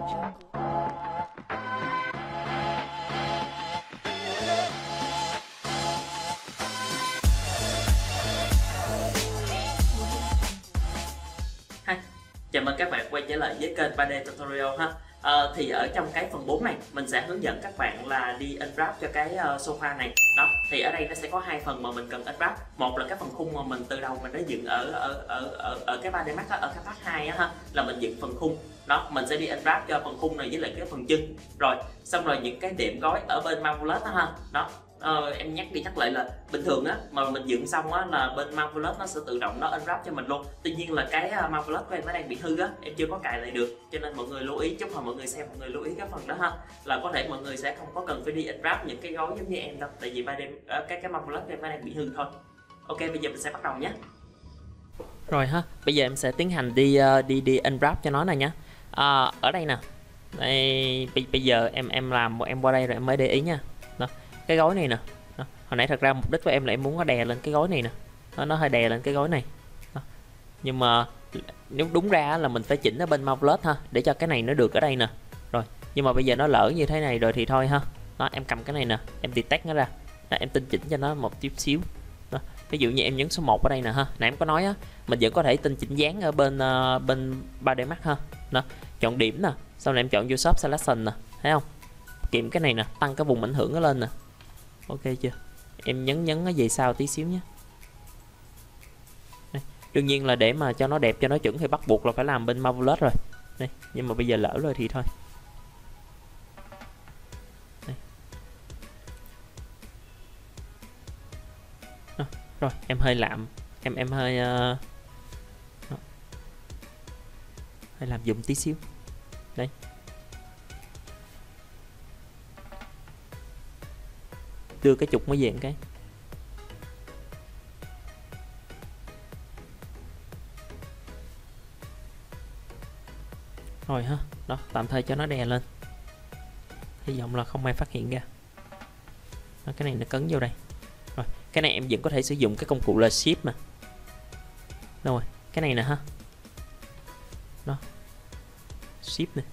Hi, chào mừng các bạn quay trở lại với kênh 3D Tutorial ha. Thì ở trong cái phần 4 này mình sẽ hướng dẫn các bạn là đi unwrap cho cái sofa này. Đó, thì ở đây nó sẽ có hai phần mà mình cần unwrap. Một là cái phần khung mà mình từ đầu mình đã dựng ở cái 3D Max ở cái part 2 ha, là mình dựng phần khung. Đó, mình sẽ đi unwrap cho phần khung này với lại cái phần chân. Rồi, xong rồi những cái đệm gói ở bên Marvelous đó ha. Đó. Em nhắc đi nhắc lại là bình thường á mà mình dựng xong á là bên Marvelous nó sẽ tự động nó unwrap cho mình luôn. Tuy nhiên là cái Marvelous của em nó đang bị hư á, em chưa có cài lại được, cho nên mọi người lưu ý, chúc mọi người xem, mọi người lưu ý cái phần đó ha, là có thể mọi người sẽ không có cần phải đi unwrap những cái gói giống như em đâu, tại vì cái Marvelous của em nó đang bị hư thôi. Ok, bây giờ mình sẽ bắt đầu nhé. Rồi ha, bây giờ em sẽ tiến hành đi unwrap cho nó này nhé. Ở đây nè, đây, bây giờ em làm em qua đây rồi em mới để ý nha. Đó, cái gói này nè. Đó, hồi nãy thật ra mục đích của em là em muốn nó đè lên cái gói này nè. Đó, nó hơi đè lên cái gói này. Đó. Nhưng mà nếu đúng ra là mình phải chỉnh ở bên Marvelous ha, để cho cái này nó được ở đây nè. Rồi, nhưng mà bây giờ nó lỡ như thế này rồi thì thôi ha. Đó, em cầm cái này nè, em detach nó ra. Đó, em tinh chỉnh cho nó một chút xíu. Đó, ví dụ như em nhấn số 1 ở đây nè ha. Nãy em có nói á, mình vẫn có thể tinh chỉnh dáng ở bên 3D Max ha. Đó, chọn điểm nè, sau này em chọn vô shop selection nè, thấy không? Kiểm cái này nè, tăng cái vùng ảnh hưởng nó lên nè. Ok chưa? Em nhấn nó về sau tí xíu nhé. Đây. Đương nhiên là để mà cho nó đẹp, cho nó chuẩn thì bắt buộc là phải làm bên Marvelous rồi. Đây. Nhưng mà bây giờ lỡ rồi thì thôi. Đây. Đó. Rồi em hơi lạm, em hơi hơi làm dụng tí xíu. Đây. Đưa cái trục mới về cái. Rồi ha. Đó, tạm thời cho nó đè lên. Hy vọng là không ai phát hiện ra. Đó, cái này nó cấn vô đây. Rồi, cái này em vẫn có thể sử dụng cái công cụ là Shift mà. Đâu rồi? Cái này nè ha. Đó. Shift nè.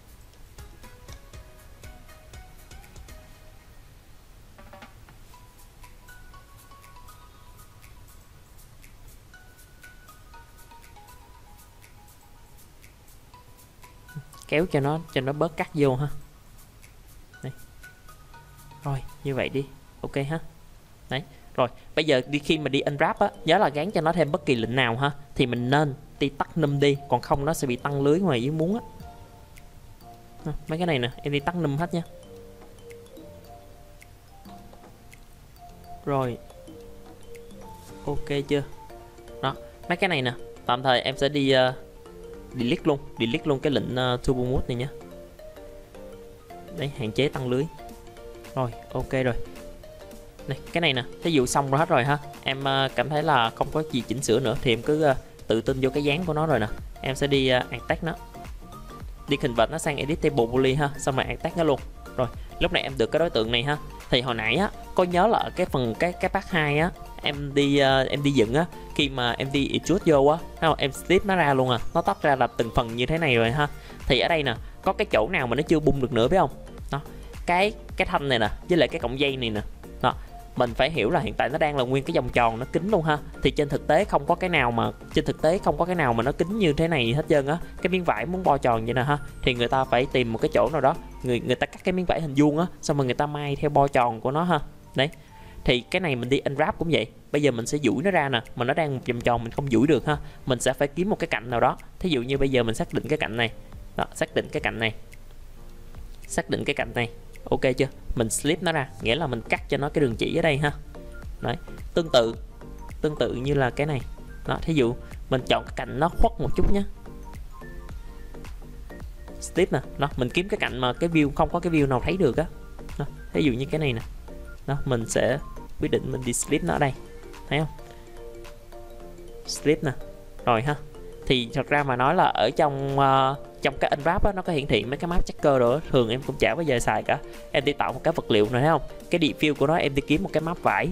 Kéo cho nó bớt cắt vô ha. Đây. Rồi, như vậy đi. Ok ha. Đấy. Rồi, bây giờ khi mà đi unwrap á, nhớ là gắn cho nó thêm bất kỳ lệnh nào ha, thì mình nên đi tắt num đi, còn không nó sẽ bị tăng lưới ngoài ý muốn á. Mấy cái này nè, em đi tắt num hết nha. Rồi. Ok chưa? Đó, mấy cái này nè, tạm thời em sẽ đi delete luôn cái lệnh turbo mode này nhé. Đấy, hạn chế tăng lưới. Rồi, ok rồi. Này, cái này nè, thí dụ xong rồi hết rồi ha. Em cảm thấy là không có gì chỉnh sửa nữa thì em cứ tự tin vô cái dáng của nó rồi nè. Em sẽ đi attach nó. Đi convert nó sang editable poly ha, xong rồi attach nó luôn. Rồi, lúc này em được cái đối tượng này ha. Thì hồi nãy á, có nhớ là ở cái phần cái part 2 á, em đi dựng á, khi mà em đi extrude vô á, thấy không? Em slip nó ra luôn à, nó tách ra là từng phần như thế này rồi ha. Thì ở đây nè, có cái chỗ nào mà nó chưa bung được nữa biết không? Đó, cái thanh này nè, với lại cái cọng dây này nè. Đó, mình phải hiểu là hiện tại nó đang là nguyên cái vòng tròn nó kín luôn ha. Thì trên thực tế không có cái nào mà nó kín như thế này hết trơn á. Cái miếng vải muốn bo tròn vậy nè ha, thì người ta phải tìm một cái chỗ nào đó, người ta cắt cái miếng vải hình vuông á, xong rồi người ta may theo bo tròn của nó ha. Đấy. Thì cái này mình đi unwrap cũng vậy. Bây giờ mình sẽ duỗi nó ra nè, mà nó đang một vòng tròn mình không duỗi được ha. Mình sẽ phải kiếm một cái cạnh nào đó. Thí dụ như bây giờ mình xác định cái cạnh này. Đó, xác định cái cạnh này. Ok chưa? Mình slip nó ra, nghĩa là mình cắt cho nó cái đường chỉ ở đây ha. Đấy, tương tự như là cái này. Đó, thí dụ mình chọn cái cạnh nó khuất một chút nhé. Slip nè, đó, mình kiếm cái cạnh mà cái view không có cái view nào thấy được á. Đó, thí dụ như cái này nè. Đó, mình sẽ quyết định mình đi slip nó ở đây. Thấy không? Slip nè. Rồi ha. Thì thật ra mà nói là ở trong cái unwrap á, nó có hiển thị mấy cái map checker rồi, thường em cũng chả bao giờ xài cả. Em đi tạo một cái vật liệu này thấy không? Cái diffuse của nó em đi kiếm một cái map vải.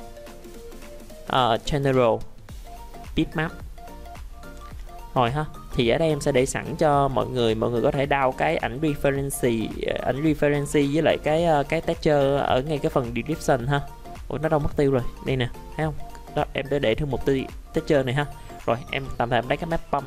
General bitmap. Rồi ha. thì ở đây em sẽ để sẵn cho mọi người có thể download cái ảnh reference với lại cái texture ở ngay cái phần description ha. Ủa nó đâu mất tiêu rồi, đây nè, thấy không? Đó, em để thêm một texture này ha. Rồi em tạm thời em lấy cái map pump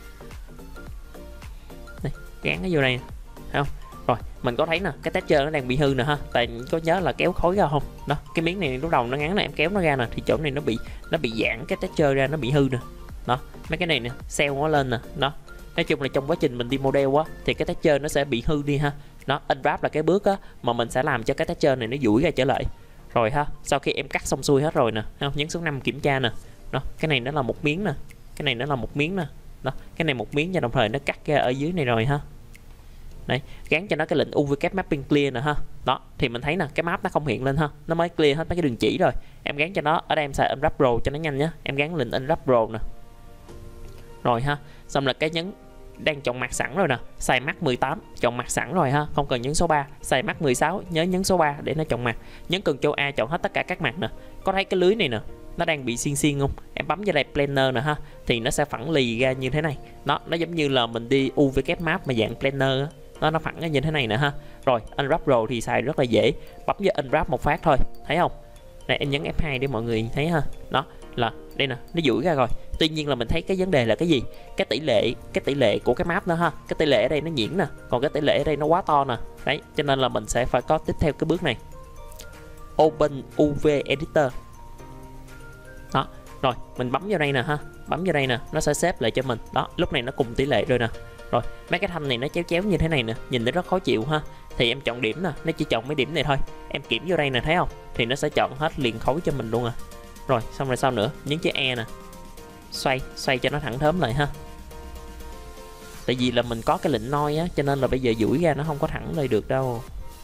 này, gắn cái vô này, thấy không? Rồi mình có thấy nè, cái texture nó đang bị hư nè ha, tại có nhớ là kéo khối ra không? Đó, cái miếng này lúc đầu nó ngắn này, em kéo nó ra nè, thì chỗ này nó bị giãn cái texture ra, nó bị hư nè. Đó, mấy cái này nè, cell nó lên nè, đó. Nói chung là trong quá trình mình đi model á thì cái texture nó sẽ bị hư đi ha. Đó, unwrap là cái bước á mà mình sẽ làm cho cái texture này nó duỗi ra trở lại. Rồi ha, sau khi em cắt xong xuôi hết rồi nè, không? Nhấn số 5 kiểm tra nè. Đó, cái này nó là một miếng nè, cái này nó là một miếng nè. Đó, cái này một miếng và đồng thời nó cắt ra ở dưới này rồi ha. Đấy, gắn cho nó cái lệnh UV Cap Mapping Clear nè ha. Đó, thì mình thấy nè, cái map nó không hiện lên ha, nó mới clear hết mấy cái đường chỉ rồi. Em gắn cho nó, ở đây em xài Unwrap Pro cho nó nhanh nhé. Em gắn lệnh Unwrap Pro nè. Rồi ha, xong là cái nhấn đang chọn mặt sẵn rồi nè, xài mắt 18 chọn mặt sẵn rồi ha, không cần nhấn số 3. Xài mắt 16 nhớ nhấn số 3 để nó chọn mặt. Nhấn Ctrl A chọn hết tất cả các mặt nè. Có thấy cái lưới này nè, nó đang bị xiên xiên không? Em bấm vào đây planer nè ha, thì nó sẽ phẳng lì ra như thế này. Đó, nó giống như là mình đi UV Cap Map mà dạng planer á. Nó phẳng ra như thế này nè ha. Rồi Unwrap Pro thì xài rất là dễ, bấm vào Unwrap một phát thôi, thấy không? Đây em nhấn F2 để mọi người thấy ha. Đó là đây nè, nó duỗi ra rồi. Tuy nhiên là mình thấy cái vấn đề là cái gì? Cái tỷ lệ của cái map đó ha. Cái tỷ lệ ở đây nó nhuyễn nè, còn cái tỷ lệ ở đây nó quá to nè. Đấy, cho nên là mình sẽ phải có tiếp theo cái bước này. Open UV Editor. Đó, rồi mình bấm vào đây nè ha, bấm vào đây nè, nó sẽ xếp lại cho mình. Đó, lúc này nó cùng tỷ lệ rồi nè. Rồi, mấy cái thanh này nó chéo chéo như thế này nè, nhìn nó rất khó chịu ha. Thì em chọn điểm nè, nó chỉ chọn mấy điểm này thôi. Em kiểm vô đây nè, thấy không? Thì nó sẽ chọn hết liền khối cho mình luôn à. Rồi, xong rồi sao nữa? Nhấn chữ E nè. Xoay cho nó thẳng thớm lại ha. Tại vì là mình có cái lệnh noi á, cho nên là bây giờ duỗi ra nó không có thẳng lại được đâu.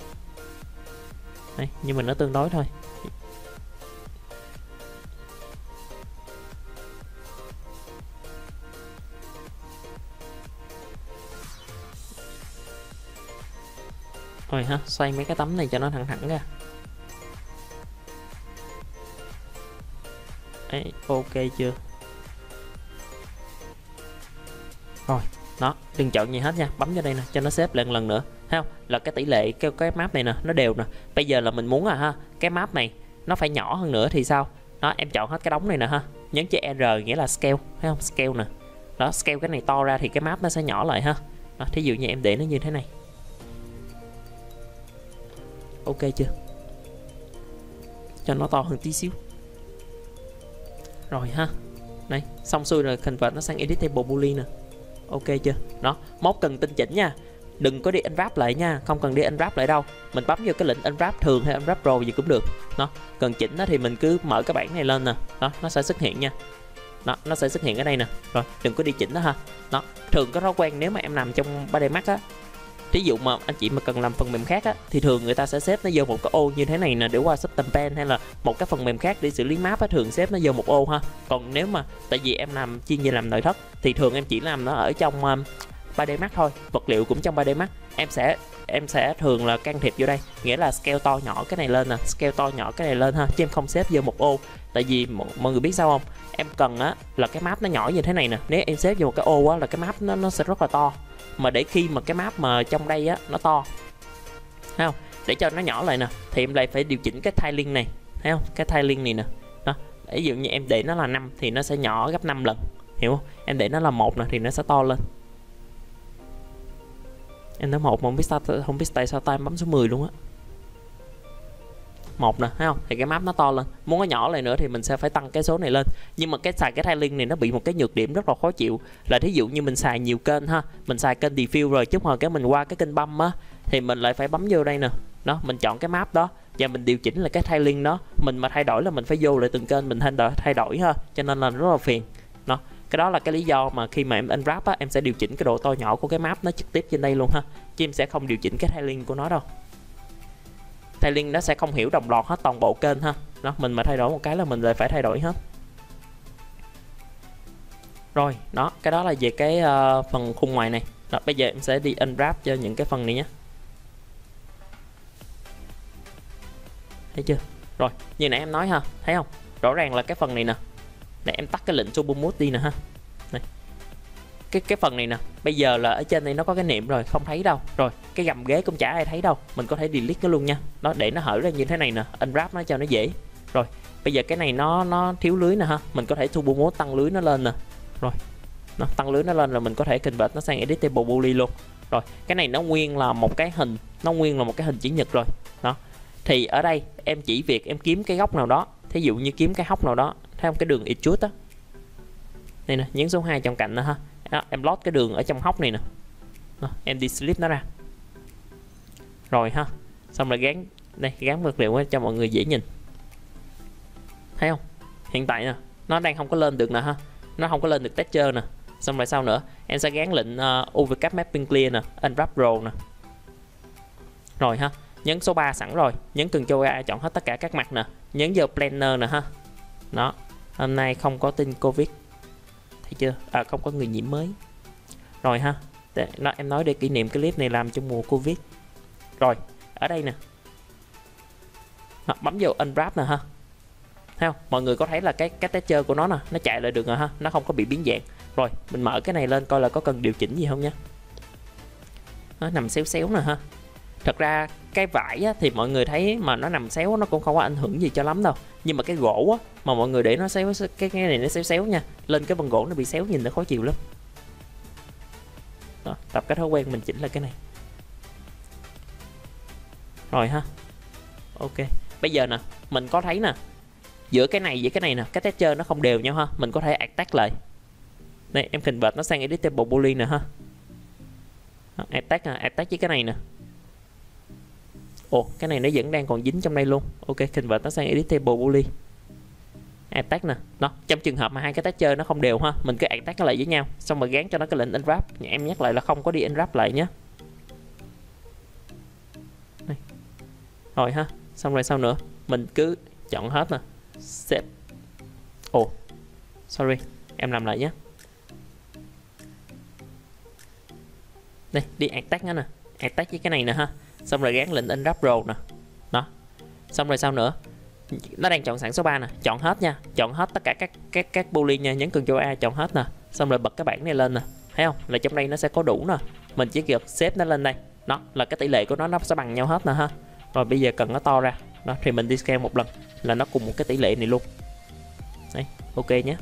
Đấy, nhưng mà nó tương đối thôi. Rồi ha, xoay mấy cái tấm này cho nó thẳng thẳng ra. Đấy, ok chưa? Rồi, đó, đừng chọn gì hết nha, bấm vào đây nè, cho nó xếp lại một lần nữa. Thấy không? Là cái tỷ lệ cái map này nè, nó đều nè. Bây giờ là mình muốn ha, cái map này nó phải nhỏ hơn nữa thì sao? Đó, em chọn hết cái đống này nè ha. Nhấn chữ R nghĩa là scale, thấy không? Scale nè. Đó, scale cái này to ra thì cái map nó sẽ nhỏ lại ha. Đó, thí dụ như em để nó như thế này. Ok chưa? Cho nó to hơn tí xíu. Rồi ha. Đây, xong xuôi rồi, convert nó sang editable boolean nè. Ok chưa? Đó, mốt cần tinh chỉnh nha. Đừng có đi unwrap lại nha, không cần đi unwrap lại đâu. Mình bấm vô cái lệnh unwrap thường hay unwrap pro gì cũng được. Đó, cần chỉnh đó thì mình cứ mở cái bảng này lên nè. Đó, nó sẽ xuất hiện nha. Đó, nó sẽ xuất hiện ở đây nè. Rồi, đừng có đi chỉnh đó ha. Đó, thường có thói quen nếu mà em nằm trong 3D Max á, thí dụ mà anh chị mà cần làm phần mềm khác á, thì thường người ta sẽ xếp nó vô một cái ô như thế này nè để qua Substance Pen, hay là một cái phần mềm khác để xử lý map á, thường xếp nó vô một ô ha. Còn nếu mà tại vì em làm chuyên về làm nội thất thì thường em chỉ làm nó ở trong 3D Max thôi, vật liệu cũng trong 3D Max. Em sẽ thường là can thiệp vô đây, nghĩa là scale to nhỏ cái này lên nè, scale to nhỏ cái này lên ha, chứ em không xếp vô một ô. Tại vì mọi người biết sao không, em cần á là cái map nó nhỏ như thế này nè, nếu em xếp vô một cái ô á là cái map nó sẽ rất là to. Mà để khi mà cái map mà trong đây á nó to, thấy không, để cho nó nhỏ lại nè thì em lại phải điều chỉnh cái tiling này, thấy không, cái tiling này nè. Đó, ví dụ như em để nó là 5 thì nó sẽ nhỏ gấp 5 lần, hiểu không? Em để nó là 1 nè thì nó sẽ to lên. Em nói 1 mà không biết tại sao tay em bấm số 10 luôn á. 1 nè, thấy không? Thì cái map nó to lên. Muốn nó nhỏ lại nữa thì mình sẽ phải tăng cái số này lên. Nhưng mà xài cái tiling này nó bị một cái nhược điểm rất là khó chịu, là thí dụ như mình xài nhiều kênh ha, mình xài kênh diffuse rồi chút hồi cái mình qua cái kênh bump á, thì mình lại phải bấm vô đây nè. Đó, mình chọn cái map đó và mình điều chỉnh lại cái tiling đó. Mình mà thay đổi là mình phải vô lại từng kênh mình thay đổi ha, cho nên là rất là phiền. Đó, cái đó là cái lý do mà khi mà em unwrap á, em sẽ điều chỉnh cái độ to nhỏ của cái map nó trực tiếp trên đây luôn ha, chứ em sẽ không điều chỉnh cái tiling của nó đâu. Tiling nó sẽ không hiểu đồng loạt hết toàn bộ kênh ha. Đó, mình mà thay đổi một cái là mình lại phải thay đổi hết. Rồi, đó, cái đó là về cái phần khung ngoài này. Đó, bây giờ em sẽ đi unwrap cho những cái phần này nhé. Thấy chưa? Rồi, như nãy em nói ha, thấy không? Rõ ràng là cái phần này nè. Để em tắt cái lệnh Turbo Mode đi nè ha. Này. cái phần này nè, bây giờ là ở trên đây nó có cái niệm rồi, không thấy đâu. Rồi cái gầm ghế cũng chả ai thấy đâu, mình có thể delete nó luôn nha. Nó để nó hở ra như thế này nè, unwrap nó cho nó dễ. Rồi bây giờ cái này nó thiếu lưới nè ha, mình có thể turbo mode tăng lưới nó lên nè. Rồi nó tăng lưới nó lên rồi mình có thể convert nó sang editable poly luôn. Rồi cái này nó nguyên là một cái hình, chữ nhật rồi. Đó thì ở đây em chỉ việc em kiếm cái góc nào đó, thí dụ như kiếm cái hốc nào đó, thấy không, cái đường extrude á, đây nè, nhấn số 2 trong cạnh nè ha. Đó, em lót cái đường ở trong hốc này nè. Đó, em đi slip nó ra rồi ha, xong rồi gắn vật liệu cho mọi người dễ nhìn, thấy không? Hiện tại nè nó đang không có lên được nè ha, nó không có lên được texture nè. Xong rồi sau nữa em sẽ gắn lệnh overcap mapping clear nè, unwrap row nè. Rồi ha, nhấn số 3 sẵn rồi, nhấn Ctrl A chọn hết tất cả các mặt nè, nhấn vào planner nè ha. Đó, hôm nay không có tin Covid, thấy chưa? Không có người nhiễm mới. Rồi ha, em nói để kỷ niệm cái clip này làm trong mùa Covid. Rồi, ở đây nè, bấm vào unwrap nè ha. Thấy không? Mọi người có thấy là cái texture của nó nè, nó chạy lại được rồi ha, nó không có bị biến dạng. Rồi, mình mở cái này lên coi là có cần điều chỉnh gì không nha. Nó nằm xéo xéo nè ha. Thật ra cái vải á, thì mọi người thấy mà nó nằm xéo nó cũng không có ảnh hưởng gì cho lắm đâu. Nhưng mà cái gỗ á, mà mọi người để nó xéo, cái này nó xéo xéo nha, lên cái vân gỗ nó bị xéo nhìn nó khó chịu lắm. Đó, tập cái thói quen mình chỉnh là cái này. Rồi ha. Ok. Bây giờ nè, mình có thấy nè, giữa cái này với cái này nè, cái texture nó không đều nhau ha, mình có thể attack lại. Đây em convert nó sang editable poly nè ha. Attack với cái này nè. Ồ, cái này nó vẫn đang còn dính trong đây luôn. Ok, convert nó sang editable poly. Attack nè. Đó, trong trường hợp mà hai cái texture nó không đều ha, mình cứ attack nó lại với nhau, xong rồi gán cho nó cái lệnh unwrap. Em nhắc lại là không có đi unwrap lại nhé. Đây. Rồi ha, xong rồi sau nữa, mình cứ chọn hết nè. Save. Ồ, sorry, em làm lại nhé. Đây, đi attack nó nè, attack với cái này nè ha. Xong rồi gán lệnh unwrap row nè. Đó. Xong rồi sau nữa, nó đang chọn sẵn số 3 nè, chọn hết nha, chọn hết tất cả các poly nha, nhấn Ctrl A chọn hết nè. Xong rồi bật cái bảng này lên nè. Thấy không? Là trong đây nó sẽ có đủ nè. Mình chỉ việc xếp nó lên đây. Đó, là cái tỷ lệ của nó sẽ bằng nhau hết nè ha. Rồi bây giờ cần nó to ra. Đó, thì mình đi scale một lần là nó cùng một cái tỷ lệ này luôn. Đấy, ok nhé.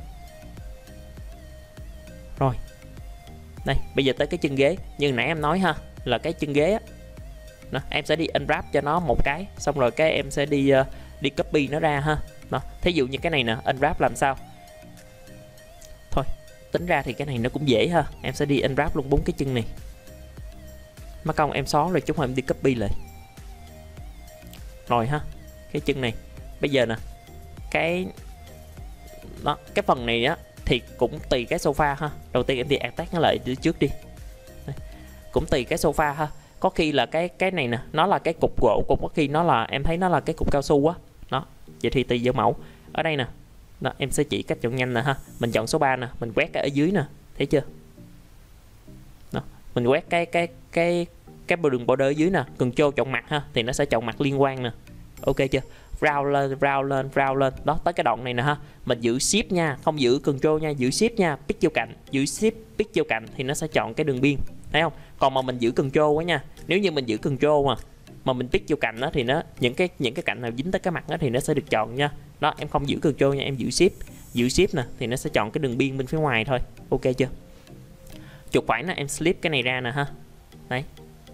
Rồi. Đây, bây giờ tới cái chân ghế. Như nãy em nói ha, là cái chân ghế á, đó, em sẽ đi unwrap cho nó một cái, xong rồi cái em sẽ đi copy nó ra ha. Đó, thí dụ như cái này nè, unwrap làm sao? Thôi, tính ra thì cái này nó cũng dễ ha. Em sẽ đi unwrap luôn 4 cái chân này. Mắc công em xóa rồi chút hồi em đi copy lại. Rồi ha, cái chân này. Bây giờ nè, cái phần này á thì cũng tùy cái sofa ha. Đầu tiên em đi attack nó lại trước đi. Đây. Cũng tùy cái sofa ha. Có khi là cái này nè, nó là cái cục gỗ, cũng có khi nó là em thấy nó là cái cục cao su á. Đó, vậy thì tùy vào mẫu. Ở đây nè. Đó, em sẽ chỉ cách chọn nhanh nè ha. Mình chọn số 3 nè, mình quét cái ở dưới nè, thấy chưa? Đó, mình quét cái đường border ở dưới nè, Ctrl chọn mặt ha thì nó sẽ chọn mặt liên quan nè. Ok chưa? Round lên. Đó, tới cái đoạn này nè ha. Mình giữ shift nha, không giữ Ctrl nha, giữ shift nha, pick vô cạnh, giữ shift pick vô cạnh thì nó sẽ chọn cái đường biên, thấy không? Còn mà mình giữ Ctrl quá nha. Nếu như mình giữ Ctrl mà mình pick vô cạnh đó thì nó những cái cạnh nào dính tới cái mặt đó thì nó sẽ được chọn nha. Đó, em không giữ Ctrl nha, em giữ shift nè thì nó sẽ chọn cái đường biên bên phía ngoài thôi. Ok chưa? Chuột phải nè, em slip cái này ra nè ha. Đấy.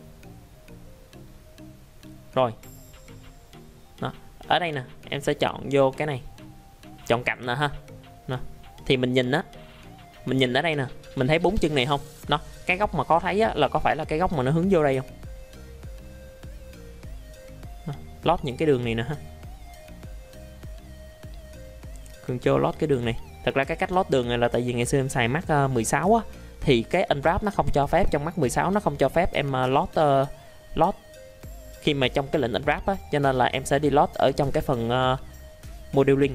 Rồi. Đó. Ở đây nè, em sẽ chọn vô cái này. Chọn cạnh nè ha. Đó. Thì mình nhìn á, mình nhìn ở đây nè, mình thấy 4 chân này không? Đó, cái góc mà có thấy á, là có phải là cái góc mà nó hướng vô đây không? Đó. Lót những cái đường này nè ha. Ctrl lót cái đường này. Thật ra cái cách lót đường này là tại vì ngày xưa em xài Mac 16 á, thì cái unwrap nó không cho phép, trong Mac 16 nó không cho phép em lót khi mà trong cái lệnh unwrap á, cho nên là em sẽ đi lót ở trong cái phần modeling.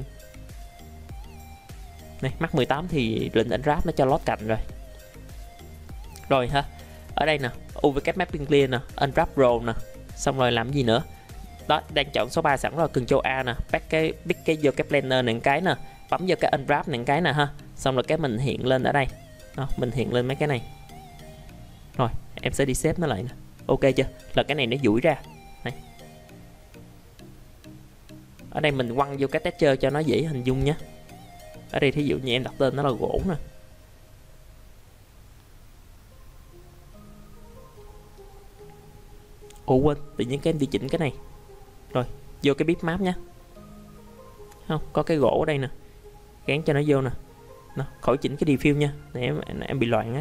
Này, Mac 18 thì lệnh unwrap nó cho lót cạnh rồi. Rồi ha. Ở đây nè, overcap mapping clear nè, unwrap row nè. Xong rồi làm gì nữa? Đó, đang chọn số 3 sẵn rồi, Ctrl A nè, pick cái vô cái planner này cái nè, bấm vô cái unwrap này cái nè ha. Xong rồi cái mình hiện lên ở đây. Đó, mình hiện lên mấy cái này. Rồi em sẽ đi xếp nó lại nè. Ok chưa? Là cái này nó duỗi ra này. Ở đây mình quăng vô cái texture cho nó dễ hình dung nhé. Ở đây thí dụ như em đặt tên nó là gỗ nè. Ủa quên, tự nhiên cái em đi chỉnh cái này. Rồi, vô cái bitmap nhé. Không, có cái gỗ ở đây nè. Gắn cho nó vô nè. Nó, khỏi chỉnh cái diffuse nha. Này em bị loạn ấy.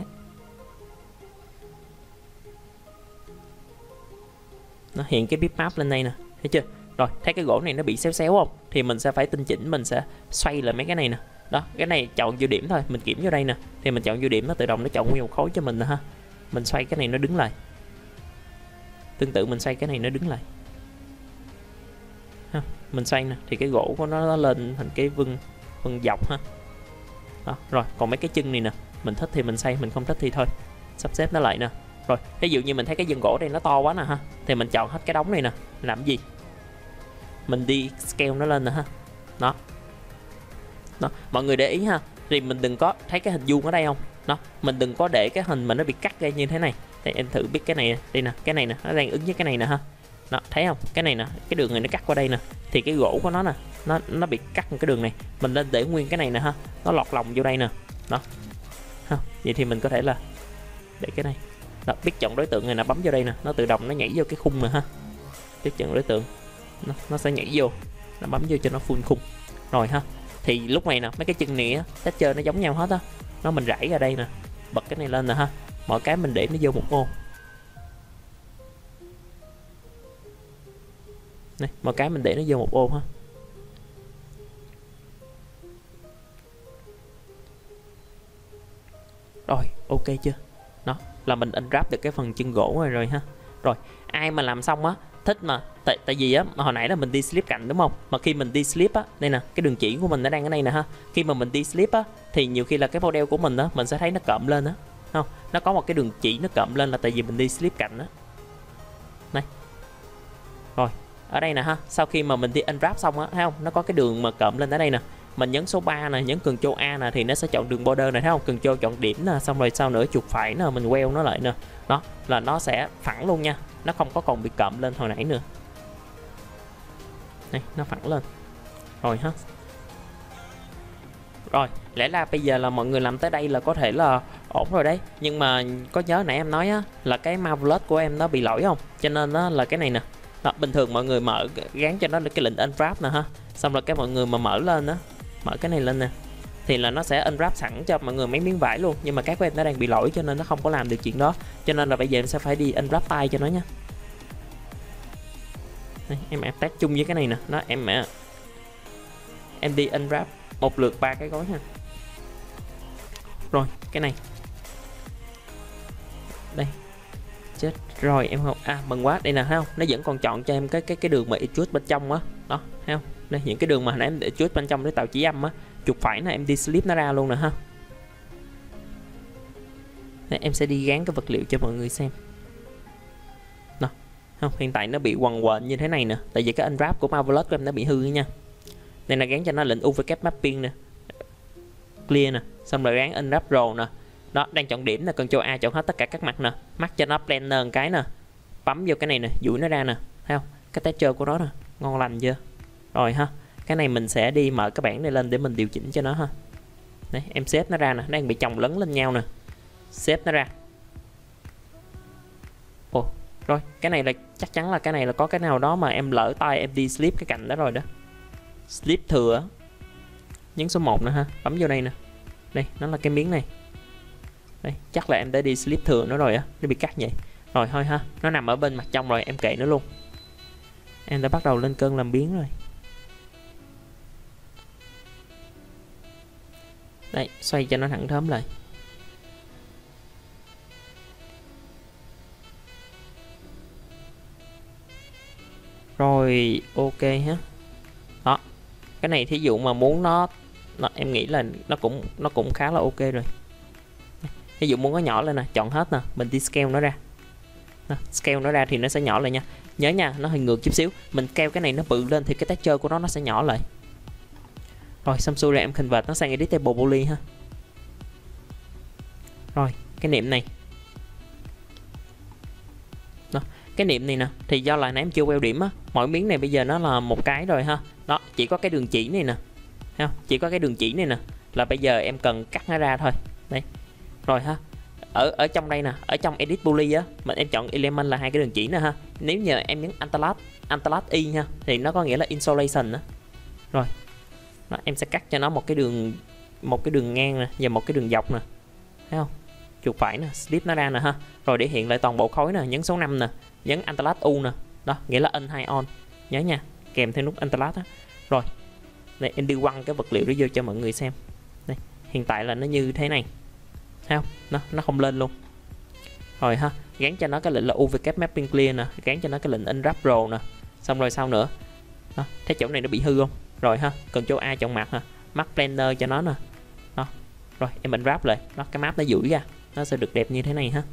Nó hiện cái bitmap lên đây nè. Thấy chưa? Rồi, thấy cái gỗ này nó bị xéo xéo không? Thì mình sẽ phải tinh chỉnh, mình sẽ xoay lại mấy cái này nè. Đó, cái này chọn vô điểm thôi, mình kiểm vô đây nè. Thì mình chọn vô điểm, nó tự động nó chọn nguyên một khối cho mình nè ha. Mình xoay cái này nó đứng lại. Tương tự mình xoay cái này nó đứng lại ha. Mình xoay nè, thì cái gỗ của nó lên thành cái vân dọc ha. Đó, rồi, còn mấy cái chân này nè, mình thích thì mình xoay, mình không thích thì thôi. Sắp xếp nó lại nè. Rồi, ví dụ như mình thấy cái chân gỗ đây nó to quá nè ha. Thì mình chọn hết cái đống này nè. Làm gì? Mình đi scale nó lên nè ha. Đó. Đó, mọi người để ý ha. Thì mình đừng có thấy cái hình vuông ở đây không? Đó, mình đừng có để cái hình mà nó bị cắt ra như thế này. Thì em thử biết cái này đây nè, cái này nè, nó đang ứng với cái này nè ha. Đó, thấy không? Cái này nè, cái đường này nó cắt qua đây nè. Thì cái gỗ của nó nè, nó bị cắt một cái đường này. Mình lên để nguyên cái này nè ha. Nó lọt lòng vô đây nè. Đó. Ha, vậy thì mình có thể là để cái này. Đó, biết chọn đối tượng này nè, bấm vô đây nè, nó tự động nó nhảy vô cái khung nè ha. Biết chọn đối tượng. Nó sẽ nhảy vô. Nó bấm vô cho nó full khung. Rồi ha. Thì lúc này nè, mấy cái chân này á, texture nó giống nhau hết á. Nó mình rải ra đây nè, bật cái này lên nè ha. Mọi cái mình để nó vô một ô. Này, mọi cái mình để nó vô một ô ha. Rồi, ok chưa? Đó, là mình unwrap được cái phần chân gỗ rồi ha. Rồi, ai mà làm xong á, thích mà tại vì á hồi nãy là mình đi slip cạnh đúng không? Mà khi mình đi slip á, đây nè, cái đường chỉ của mình nó đang ở đây nè ha. Khi mà mình đi slip á thì nhiều khi là cái model của mình á, mình sẽ thấy nó cộm lên á. Không, nó có một cái đường chỉ nó cộm lên là tại vì mình đi slip cạnh á. Này. Rồi, ở đây nè ha, sau khi mà mình đi unwrap xong á, thấy không? Nó có cái đường mà cộm lên ở đây nè. Mình nhấn số 3 nè, nhấn Ctrl A nè thì nó sẽ chọn đường border này, thấy không? Ctrl chọn điểm nè, xong rồi sau nữa chuột phải nè, mình queo nó lại nè. Đó, là nó sẽ phẳng luôn nha. Nó không có còn bị cộm lên hồi nãy nữa. Đây, nó phẳng lên. Rồi ha. Rồi, lẽ ra bây giờ là mọi người làm tới đây là có thể là ổn rồi đấy. Nhưng mà có nhớ nãy em nói á, là cái Marvelous của em nó bị lỗi không? Cho nên đó là cái này nè. Đó, bình thường mọi người mở gắn cho nó cái lệnh unwrap nè ha. Xong rồi cái mọi người mà mở lên á, mở cái này lên nè, thì là nó sẽ unwrap sẵn cho mọi người mấy miếng vải luôn. Nhưng mà cái của em nó đang bị lỗi cho nên nó không có làm được chuyện đó. Cho nên là bây giờ em sẽ phải đi unwrap tay cho nó nha. Đây, em attach chung với cái này nè. Nó em đi unwrap một lượt 3 cái gói ha. Rồi, cái này. Đây. Chết rồi em không. À mừng quá, đây nè thấy không? Nó vẫn còn chọn cho em cái đường mà extrude bên trong á. Đó, thấy không? Đây những cái đường mà nãy em extrude bên trong để tạo chỉ âm á. Chuột phải nè, em đi slip nó ra luôn nè ha. Đây, em sẽ đi gán cái vật liệu cho mọi người xem. Đó. Không, hiện tại nó bị quằn quện như thế này nè, tại vì cái unwrap của Marvelous của em nó bị hư nha. Đây là gắn cho nó lệnh UV cap mapping nè, clear nè, xong rồi gắn unwrap roll nè. Đó, đang chọn điểm nè, Ctrl A chọn hết tất cả các mặt nè, mắt cho nó blender một cái nè, bấm vô cái này nè, duỗi nó ra nè, thấy không? Cái texture của nó nè, ngon lành chưa? Rồi ha, cái này mình sẽ đi mở cái bảng này lên để mình điều chỉnh cho nó ha. Đấy, em xếp nó ra nè, đang bị chồng lấn lên nhau nè, xếp nó ra. Ồ, rồi, cái này là chắc chắn là cái này là có cái nào đó mà em lỡ tay em đi slip cái cạnh đó rồi đó. Slip thừa, nhấn số 1 nữa ha, bấm vô đây nè. Đây, nó là cái miếng này. Đây, chắc là em đã đi slip thừa nó rồi á, nó bị cắt vậy. Rồi thôi ha, nó nằm ở bên mặt trong rồi, em kệ nó luôn. Em đã bắt đầu lên cơn làm biếng rồi. Đây, xoay cho nó thẳng thớm lại. Rồi, ok ha. Đó. Cái này thí dụ mà muốn nó em nghĩ là nó cũng khá là ok rồi. Ví dụ muốn nó nhỏ lên nè, chọn hết nè, mình đi scale nó ra. Nè, scale nó ra thì nó sẽ nhỏ lại nha. Nhớ nha, nó hơi ngược chút xíu. Mình scale cái này nó bự lên thì cái texture của nó sẽ nhỏ lại. Rồi xong xuôi rồi em convert nó sang editable poly ha. Rồi cái niệm này đó, cái niệm này nè thì do là nãy em chưa queo điểm á, mỗi miếng này bây giờ nó là một cái rồi ha. Đó, chỉ có cái đường chỉ này nè, thấy không? Chỉ có cái đường chỉ này nè là bây giờ em cần cắt nó ra thôi. Đây. Rồi ha. Ở trong đây nè, ở trong edit poly á, mình em chọn element là hai cái đường chỉ nè ha. Nếu như em nhấn Alt Y nha thì nó có nghĩa là insolation đó. Rồi. Đó, em sẽ cắt cho nó một cái đường ngang nè và một cái đường dọc nè. Thấy không? Chuột phải nè, slip nó ra nè ha. Rồi để hiện lại toàn bộ khối nè, nhấn số 5 nè, nhấn Alt U nè. Đó, nghĩa là in hay on. Nhớ nha, kèm theo nút Alt á. Rồi. Đây em đi quăng cái vật liệu đó vô cho mọi người xem. Đây, hiện tại là nó như thế này. Thấy không? Nó không lên luôn. Rồi ha, gắn cho nó cái lệnh là UV mapping clear nè, gắn cho nó cái lệnh unwrap row nè. Xong rồi sao nữa? Đó, thấy chỗ này nó bị hư không? Rồi ha, Ctrl A chọn mặt ha, Mask Blender cho nó nè. Đó. Rồi em unwrap lại, đó cái map nó duỗi ra, nó sẽ được đẹp như thế này ha.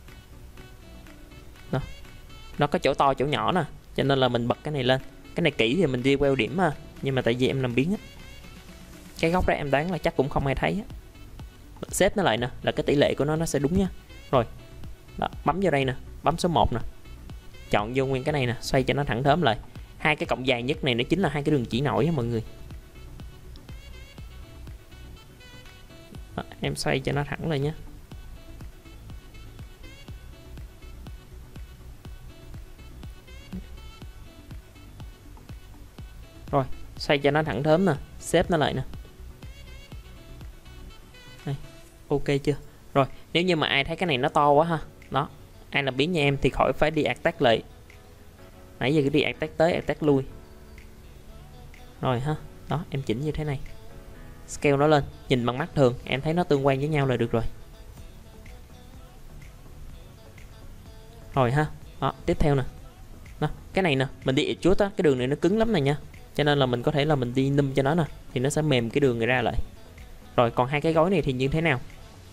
Đó. Nó có chỗ to chỗ nhỏ nè, cho nên là mình bật cái này lên. Cái này kỹ thì mình đi queo điểm ha, nhưng mà tại vì em làm biến á. Cái góc đó em đoán là chắc cũng không ai thấy á. Xếp nó lại nè, là cái tỷ lệ của nó sẽ đúng nha. Rồi. Đó, bấm vô đây nè, bấm số 1 nè. Chọn vô nguyên cái này nè, xoay cho nó thẳng thớm lại. Hai cái cọng dài nhất này nó chính là hai cái đường chỉ nổi á mọi người. Đó, em xoay cho nó thẳng lại nhé. Rồi, xoay cho nó thẳng thớm nè, xếp nó lại nè. Đây, ok chưa? Rồi, nếu như mà ai thấy cái này nó to quá ha, đó, ai làm biến như em thì khỏi phải đi attack lại. Nãy giờ cứ đi attack tới, attack lui. Rồi ha, đó, em chỉnh như thế này. Scale nó lên, nhìn bằng mắt thường, em thấy nó tương quan với nhau là được rồi. Rồi ha, đó, tiếp theo nè. Đó, cái này nè, mình đi chút á, cái đường này nó cứng lắm này nha. Cho nên là mình có thể là mình đi num cho nó nè, thì nó sẽ mềm cái đường này ra lại. Rồi còn hai cái gối này thì như thế nào?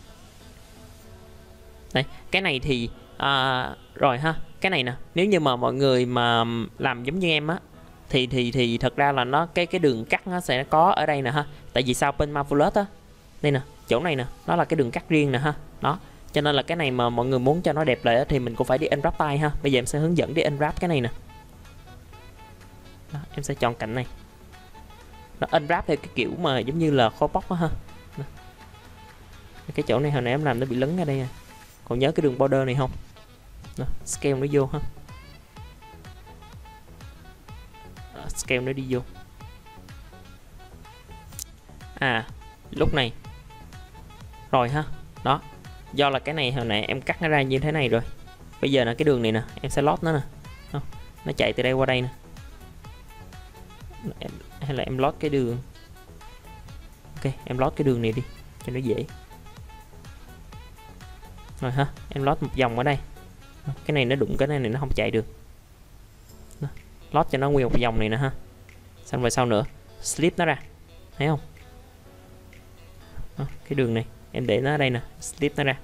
Đây, cái này thì rồi ha, cái này nè, nếu như mà mọi người mà làm giống như em á thì thật ra là nó cái đường cắt nó sẽ có ở đây nè ha. Tại vì sao bên Marvelous á, đây nè, chỗ này nè, nó là cái đường cắt riêng nè ha. Đó, cho nên là cái này mà mọi người muốn cho nó đẹp lại á, thì mình cũng phải đi unwrap tay ha. Bây giờ em sẽ hướng dẫn đi unwrap cái này nè. Đó, em sẽ chọn cạnh này. Nó unwrap theo cái kiểu mà giống như là kho bóc á ha. Đó. Cái chỗ này hồi nãy em làm nó bị lấn ra đây à. Còn nhớ cái đường border này không? Đó, scale nó vô ha. Đó, scale nó đi vô. Lúc này rồi ha. Đó, do là cái này hồi nãy em cắt nó ra như thế này rồi. Bây giờ là cái đường này nè, em sẽ lót nó nè. Đó, nó chạy từ đây qua đây nè. Hay là em lót cái đường. Ok, em lót cái đường này đi cho nó dễ. Rồi ha, em lót một vòng ở đây. Cái này nó đụng cái này nó không chạy được. Đó, lót cho nó nguyên một vòng này nè ha. Xong rồi sau nữa, slip nó ra. Thấy không? Đó, cái đường này em để nó ở đây nè, slip nó ra.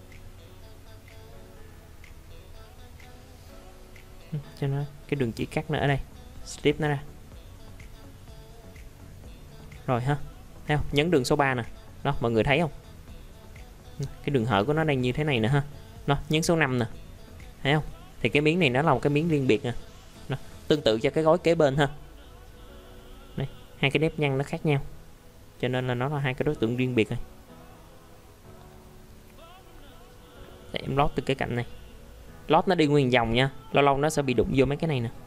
Cho nó cái đường chỉ cắt nó ở đây, slip nó ra. Rồi ha. Thấy không? Nhấn đường số 3 nè. Đó, mọi người thấy không? Cái đường hở của nó đang như thế này nè ha. Đó, nhấn số 5 nè. Thấy không? Thì cái miếng này nó là một cái miếng riêng biệt nè. Đó, tương tự cho cái gối kế bên ha. Đây, hai cái nếp nhăn nó khác nhau. Cho nên là nó là hai cái đối tượng riêng biệt rồi. Để em lót từ cái cạnh này. Lót nó đi nguyên vòng nha. Lâu lâu nó sẽ bị đụng vô mấy cái này nè.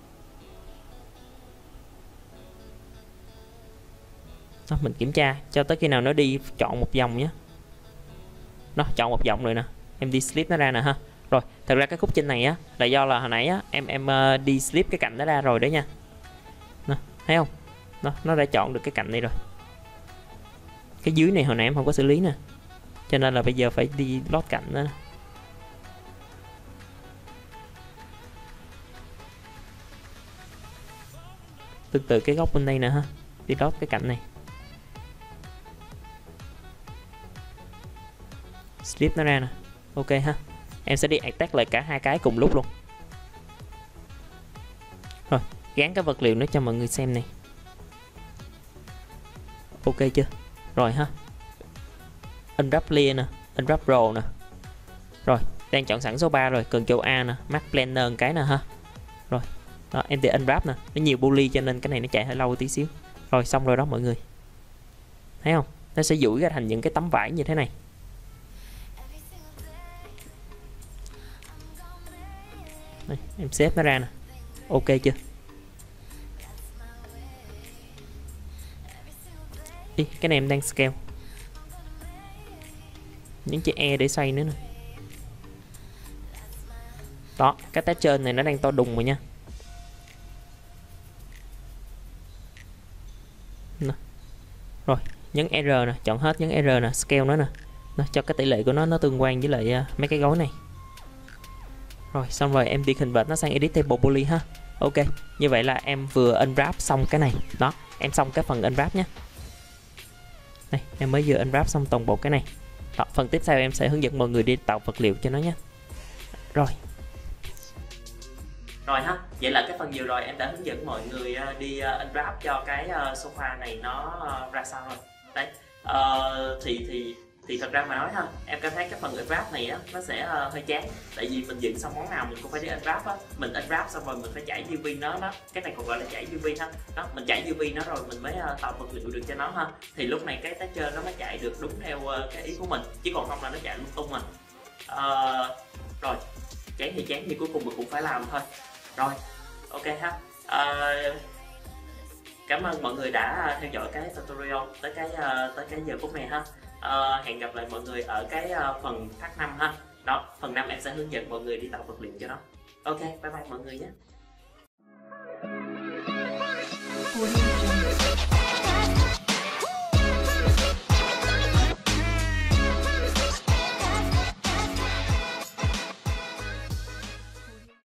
Đó, mình kiểm tra cho tới khi nào nó đi chọn một vòng nhé. Nó chọn một vòng rồi nè, em đi slip nó ra nè ha. Rồi, thật ra cái khúc trên này á là do là hồi nãy á em đi slip cái cạnh nó ra rồi đấy nha. Đó, thấy không? Đó, nó đã chọn được cái cạnh này rồi. Cái dưới này hồi nãy em không có xử lý nè. Cho nên là bây giờ phải đi lót cạnh đó. Tương tự cái góc bên đây nè ha, đi lót cái cạnh này. Slip nó ra nè. Ok ha. Em sẽ đi attack lại cả hai cái cùng lúc luôn. Rồi, gắn cái vật liệu nữa cho mọi người xem này. Ok chưa? Rồi ha. Unwrap layer nè. Unwrap Pro nè. Rồi, đang chọn sẵn số 3 rồi, Ctrl A nè, Max Planner cái nè ha. Rồi, đó, em để Unwrap nè, nó nhiều bully cho nên cái này nó chạy hơi lâu tí xíu. Rồi xong rồi đó mọi người. Thấy không? Nó sẽ duỗi ra thành những cái tấm vải như thế này. Đây, em xếp nó ra nè. Ok chưa? Ý, cái này em đang scale. Những chữ E để xoay nữa nè. Đó, cái tá trên này nó đang to đùng rồi nha. Nè. Rồi, nhấn R nè, chọn hết, nhấn R nè, scale nó nè. Nó cho cái tỷ lệ của nó tương quan với lại mấy cái gối này. Rồi, xong rồi em đi convert nó sang editable poly ha. Ok, như vậy là em vừa unwrap xong cái này. Đó, em xong cái phần unwrap nhé. Đây, em mới vừa unwrap xong toàn bộ cái này. Đó, phần tiếp theo em sẽ hướng dẫn mọi người đi tạo vật liệu cho nó nhé. Rồi ha, vậy là cái phần vừa rồi em đã hướng dẫn mọi người đi unwrap cho cái sofa này nó ra sao rồi. Đấy, thì thật ra mà nói ha, em cảm thấy cái phần unwrap này á nó sẽ hơi chán, tại vì mình dựng xong món nào mình cũng phải đi unwrap á, mình unwrap xong rồi mình phải chảy UV nó cái này còn gọi là chảy UV ha. Đó, mình chảy UV nó rồi mình mới tạo vật liệu được cho nó ha, thì lúc này cái texture nó mới chạy được đúng theo cái ý của mình, chứ còn không là nó chạy lung tung mà. Rồi, chán thì chán, nhưng cuối cùng mình cũng phải làm thôi. Rồi, ok ha. Cảm ơn mọi người đã theo dõi cái tutorial tới cái giờ phút này ha. Hẹn gặp lại mọi người ở cái phần phát 5 ha. Đó, phần 5 em sẽ hướng dẫn mọi người đi tạo vật liệu cho nó. Ok, bye bye mọi người nhé.